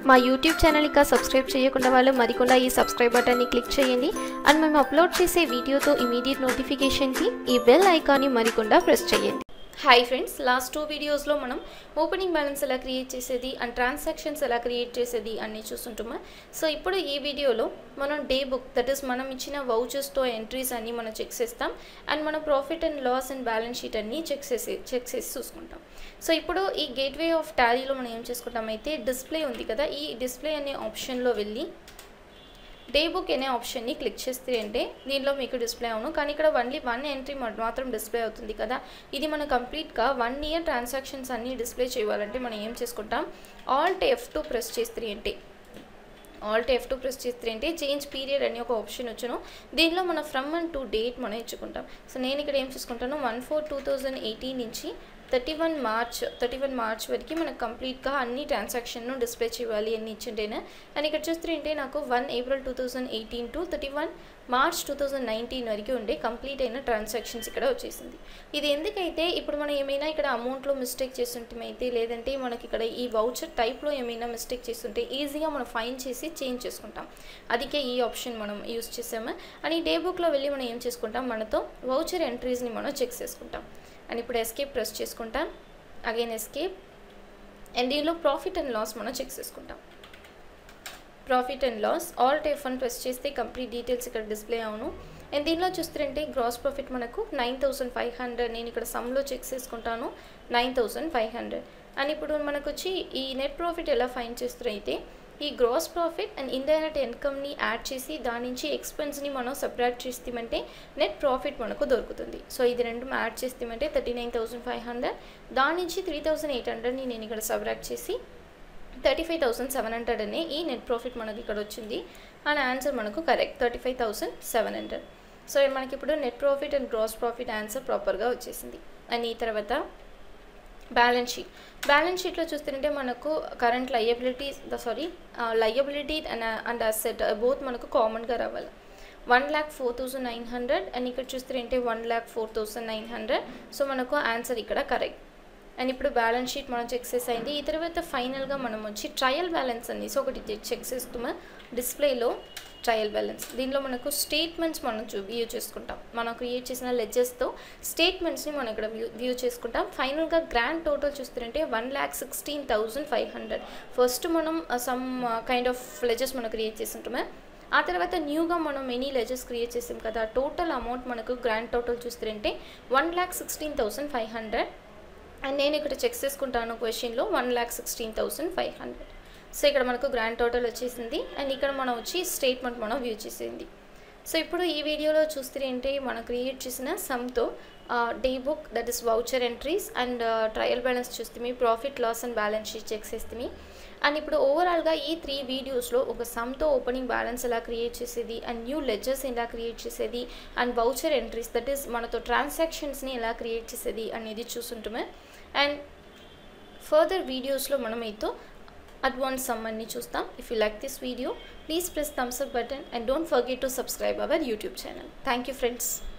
మా YouTube channel ఇంకా subscribe చేయకుండా వాళ్ళు మరికొండ ఈ సబ్స్క్రైబ్ బటన్ని క్లిక్ చేయండి అండ్ మేము అప్లోడ్ చేసే వీడియోతో ఇమీడియట్ నోటిఫికేషన్కి ఈ బెల్ ఐకాన్ని మరికొండ ప్రెస్ చేయండి. హాయ్ ఫ్రెండ్స్, లాస్ట్ 2 వీడియోస్లో మనం ఓపెనింగ్ బ్యాలెన్స్ ఎలా క్రియేట్ చేసేది అండ్ ట్రాన్సాక్షన్స్ ఎలా క్రియేట్ చేసేది అన్నీ చూస్తుంటాము. సో ఇప్పుడు ఈ వీడియోలో మనం డే బుక్, దట్ ఈస్ మనం ఇచ్చిన వౌచర్స్తో ఎంట్రీస్ అన్నీ మనం చెక్ చేస్తాం అండ్ మన profit and loss and balance sheet అన్నీ చెక్ చేసి చూసుకుంటాం. సో ఇప్పుడు ఈ గేట్వే ఆఫ్ టాలీలో మనం ఏం చేసుకుంటాం అయితే డిస్ప్లే ఉంది కదా, ఈ డిస్ప్లే అనే ఆప్షన్లో వెళ్ళి డే బుక్ అనే ఆప్షన్ని క్లిక్ చేస్తే అంటే దీనిలో మీకు డిస్ప్లే అవును, కానీ ఇక్కడ ఓన్లీ 1 ఎంట్రీ మాత్రం డిస్ప్లే అవుతుంది కదా. ఇది మనం కంప్లీట్గా 1 ఇయర్ ట్రాన్సాక్షన్స్ అన్నీ డిస్ప్లే చేయాలంటే మనం ఏం చేసుకుంటాం, Alt F2 ప్రెస్ చేస్తే అంటే Alt F2 ప్రెస్ చేస్తే అంటే చేంజ్ పీరియడ్ అనే ఒక ఆప్షన్ వచ్చును. దీనిలో మనం ఫ్రమ్ అండ్ టు డేట్ మనం ఇచ్చుకుంటాం. సో నేను ఇక్కడ ఏం చేసుకుంటాను 1/4/2018 నుంచి 31 మార్చ్ వరకు మనకు కంప్లీట్గా అన్ని ట్రాన్సాక్షన్ను డిస్ప్లే చేయాలి అని ఇచ్చింటేనే. అండ్ ఇక్కడ చూస్తే అంటే నాకు 1 April 2018 టు 31 March 2019 వరకు ఉండే కంప్లీట్ అయిన ట్రాన్సాక్షన్స్ ఇక్కడ వచ్చేసింది. ఇది ఎందుకైతే ఇప్పుడు మనం ఏమైనా ఇక్కడ అమౌంట్లో మిస్టేక్ చేస్తుంటే లేదంటే మనకి ఇక్కడ ఈ వౌచర్ టైప్లో ఏమైనా మిస్టేక్ చేస్తుంటే ఈజీగా మనం ఫైండ్ చేసి చేంజ్ చేసుకుంటాం. అందుకే ఈ ఆప్షన్ మనం యూజ్ చేసాము. అండ్ ఈ డే బుక్లో వెళ్ళి మనం ఏం చేసుకుంటాం, మనతో వౌచర్ ఎంట్రీస్ని మనం చెక్ చేసుకుంటాం. అండ్ ఇప్పుడు ఎస్కేప్ ప్రెస్ చేసుకుంటాం, అగైన్ ఎస్కేప్. అండ్ దీనిలో ప్రాఫిట్ అండ్ లాస్ మనం చెక్ చేసుకుంటాం. Profit and loss Alt F1 press చేస్తే కంప్లీట్ డీటెయిల్స్ ఇక్కడ డిస్ప్లే అవును. అండ్ దీనిలో చూస్తుంటే గ్రాస్ ప్రాఫిట్ మనకు 9,500, నేను ఇక్కడ సమ్లో చెక్ చేసుకుంటాను 9,500. అండ్ ఇప్పుడు మనకు వచ్చి ఈ నెట్ ప్రాఫిట్ ఎలా ఫైండ్ చేస్తారైతే ఈ గ్రాస్ ప్రాఫిట్ అండ్ ఇండైరెక్ట్ ఇన్కమ్ని యాడ్ చేసి దాని నుంచి ఎక్స్పెన్స్ని మనం సపరేట్ చేస్తామంటే నెట్ ప్రాఫిట్ మనకు దొరుకుతుంది. సో ఇది రెండు యాడ్ చేస్తామంటే 39,500, దాని నుంచి 3,800ని నేను ఇక్కడ సపరేట్ చేసి 35,700 అనే ఈ నెట్ ప్రాఫిట్ మనకి ఇక్కడ వచ్చింది. అండ్ ఆన్సర్ మనకు కరెక్ట్ 35,700. సో మనకి ఇప్పుడు net profit and gross profit answer ప్రాపర్గా వచ్చేసింది. అండ్ ఈ తర్వాత బ్యాలెన్స్ షీట్లో చూస్తుంటే మనకు current liability and asset both మనకు కామన్గా రావాలి. 1,04,900 అండ్ ఇక్కడ చూస్తుంటే 1,04,900. సో మనకు ఆన్సర్ ఇక్కడ కరెక్ట్. అండ్ ఇప్పుడు బ్యాలెన్స్ షీట్ మనం చెక్ చేసి అయింది. ఈ తర్వాత ఫైనల్గా మనం వచ్చి ట్రయల్ బ్యాలెన్స్ అనేసి ఒకటి చెక్ చేస్తాము డిస్ప్లేలో. ట్రయల్ బ్యాలెన్స్ దీనిలో మనకు స్టేట్మెంట్స్ మనం వ్యూ చేసుకుంటాం. మనం క్రియేట్ చేసిన లెడ్జెస్తో స్టేట్మెంట్స్ని మనం ఇక్కడ వ్యూ చేసుకుంటాం. ఫైనల్గా గ్రాండ్ టోటల్ చూస్తుంటే 1,16,500. ఫస్ట్ మనం సమ్ కైండ్ ఆఫ్ లెడ్జెస్ మనం క్రియేట్ చేసి ఉంటాము. ఆ తర్వాత న్యూగా మనం మెనీ లెడ్జెస్ క్రియేట్ చేసాం కదా, టోటల్ అమౌంట్ మనకు గ్రాండ్ టోటల్ చూస్తుంటే 1,16,500. అండ్ నేను ఇక్కడ చెక్ చేసుకుంటాను క్వశ్చన్లో 1,16,500. సో ఇక్కడ మనకు గ్రాండ్ టోటల్ వచ్చేసింది. అండ్ ఇక్కడ మనం వచ్చి స్టేట్మెంట్ మనం వ్యూ చేసింది. సో ఇప్పుడు ఈ వీడియోలో చూస్తే మనం క్రియేట్ చేసిన సమ్తో day book, that is voucher entries and trial balance చూస్తే profit loss and balance sheet check చేస్తే. అండ్ ఇప్పుడు ఓవరాల్గా ఈ 3 వీడియోస్లో ఒక సమ్తో ఓపెనింగ్ బ్యాలెన్స్ ఎలా క్రియేట్ చేసేది అండ్ న్యూ లెడ్జర్స్ ఎలా క్రియేట్ చేసేది and voucher entries, that is మనతో ట్రాన్సాక్షన్స్ని ఎలా క్రియేట్ చేసేది అనేది చూస్తుంటాము. అండ్ ఫర్దర్ వీడియోస్లో మనం అయితే advanced sum అన్ని చూస్తాం. If you like this video, please press thumbs up button and don't forget to subscribe our YouTube channel. Thank you friends.